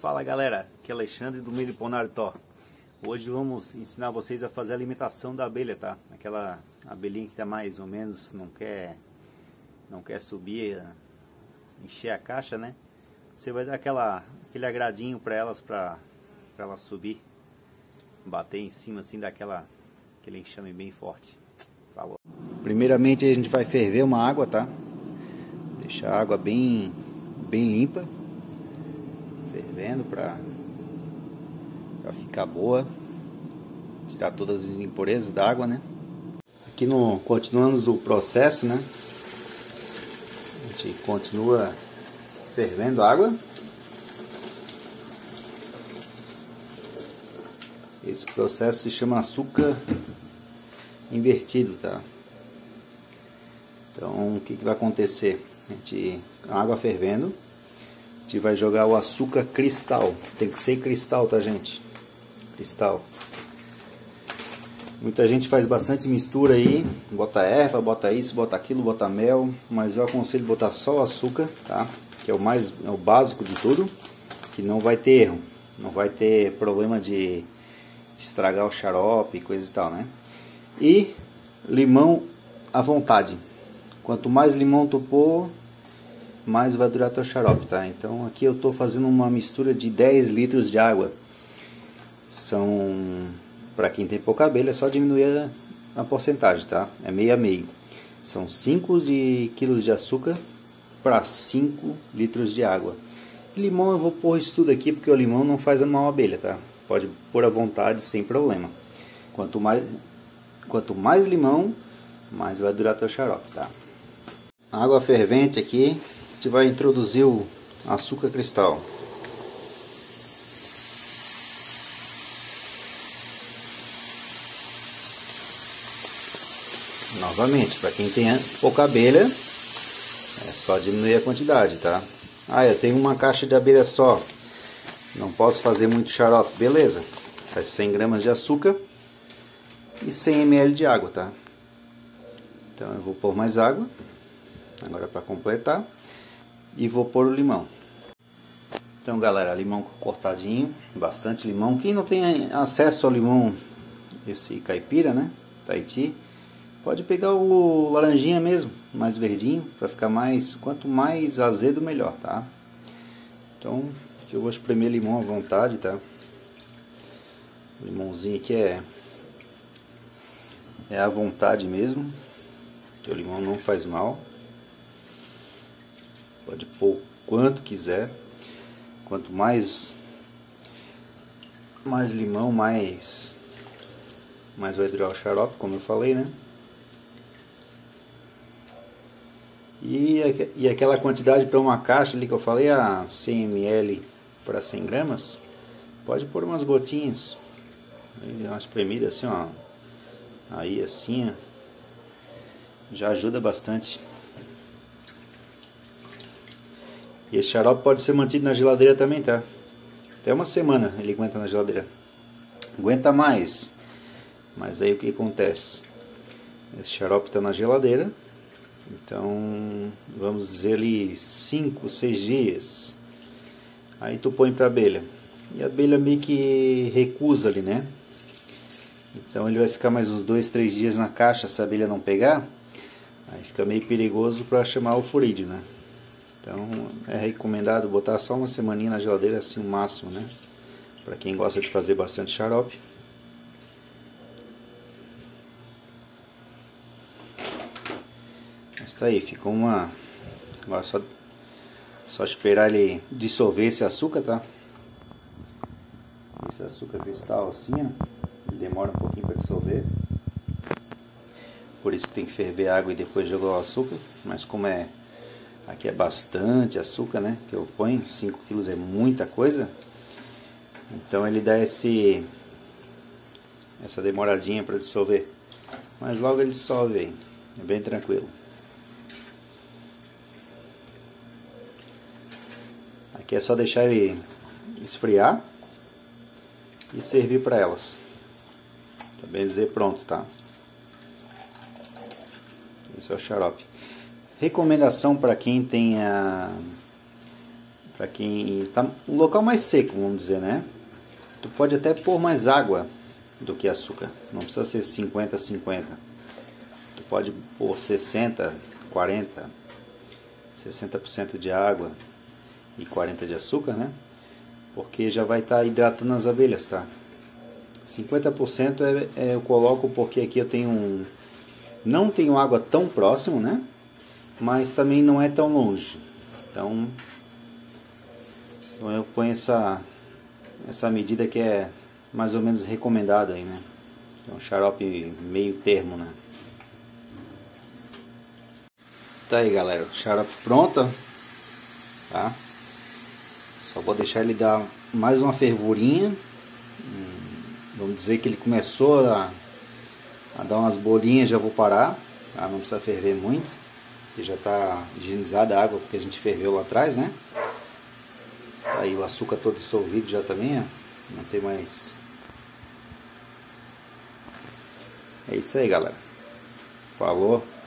Fala galera, aqui é Alexandre do Milho Ponaritó. Hoje vamos ensinar vocês a fazer a alimentação da abelha, tá? Aquela abelhinha que tá mais ou menos, não quer subir, encher a caixa, né? Você vai dar aquele agradinho para elas, para elas subir, bater em cima assim, aquele enxame bem forte. Falou. Primeiramente a gente vai ferver uma água, tá? Deixar a água bem limpa, fervendo para ficar boa, tirar todas as impurezas da água, né? Aqui continuamos o processo, né? A gente continua fervendo a água. Esse processo se chama açúcar invertido, tá? Então o que vai acontecer? A água fervendo, a gente vai jogar o açúcar cristal. Tem que ser cristal, tá, gente? Cristal. Muita gente faz bastante mistura aí, bota erva, bota isso, bota aquilo, bota mel, mas eu aconselho botar só o açúcar, tá? Que é o básico de tudo, que não vai ter erro, não vai ter problema de estragar o xarope e coisa e tal, né? E limão à vontade. Quanto mais limão tu pôr, mais vai durar teu xarope, tá? Então aqui eu tô fazendo uma mistura de 10 litros de água. Para quem tem pouca abelha, é só diminuir a porcentagem, tá? É meio a meio. São 5 quilos de açúcar para 5 litros de água. E limão eu vou pôr isso tudo aqui, porque o limão não faz mal à abelha, tá? Pode pôr à vontade, sem problema. Quanto mais limão, mais vai durar teu xarope, tá? Água fervente aqui, a gente vai introduzir o açúcar cristal. Novamente, para quem tem pouca abelha, é só diminuir a quantidade, tá? Ah, eu tenho uma caixa de abelha só, não posso fazer muito xarope, beleza? Faz 100 gramas de açúcar e 100 ml de água, tá? Então eu vou pôr mais água, agora para completar, e vou pôr o limão. Então galera, limão cortadinho, bastante limão. Quem não tem acesso ao limão, esse caipira, né, Tahiti, pode pegar o laranjinha mesmo, mais verdinho, para ficar mais, quanto mais azedo melhor, tá? Então aqui eu vou espremer limão à vontade, tá? O limãozinho aqui é à vontade mesmo, que o limão não faz mal. Pode pôr quanto quiser. Quanto mais limão, mais vai durar o xarope, como eu falei, né? E aquela quantidade para uma caixa ali que eu falei, a 100 ml para 100 gramas, pode pôr umas gotinhas, uma espremida assim, ó, aí assim, ó, já ajuda bastante. E esse xarope pode ser mantido na geladeira também, tá? Até uma semana ele aguenta na geladeira. Aguenta mais. Mas aí o que acontece? Esse xarope está na geladeira. Então, vamos dizer ali 5, 6 dias. Aí tu põe para a abelha. E a abelha meio que recusa ali, né? Então ele vai ficar mais uns 2, 3 dias na caixa se a abelha não pegar. Aí fica meio perigoso para chamar o furídeo, né? Então é recomendado botar só uma semaninha na geladeira, assim o máximo, né? Para quem gosta de fazer bastante xarope. Mas tá aí, ficou uma... Agora só esperar ele dissolver esse açúcar, tá? Esse açúcar cristal assim, ó, ele demora um pouquinho para dissolver. Por isso que tem que ferver a água e depois jogar o açúcar. Mas como aqui é bastante açúcar, né, que eu ponho, 5 quilos é muita coisa, então ele dá essa demoradinha para dissolver, mas logo ele dissolve aí, é bem tranquilo. Aqui é só deixar ele esfriar e servir para elas, tá bem dizer, pronto, tá? Esse é o xarope. Recomendação para quem tem Para quem tá um local mais seco, vamos dizer, né? Tu pode até pôr mais água do que açúcar. Não precisa ser 50-50. Tu pode pôr 60, 40, 60% de água e 40% de açúcar, né? Porque já vai estar hidratando as abelhas, tá? 50% eu coloco porque aqui eu tenho não tenho água tão próximo, né? Mas também não é tão longe. Então eu ponho essa medida que é mais ou menos recomendada aí, né? É um xarope meio termo, né? Tá aí, galera, o xarope pronto, tá? Só vou deixar ele dar mais uma fervurinha. Vamos dizer que ele começou a dar umas bolinhas, já vou parar, tá? Não precisa ferver muito, porque já está higienizada a água, porque a gente ferveu lá atrás, né? Tá aí o açúcar todo dissolvido já também, ó. Não tem mais. É isso aí, galera. Falou.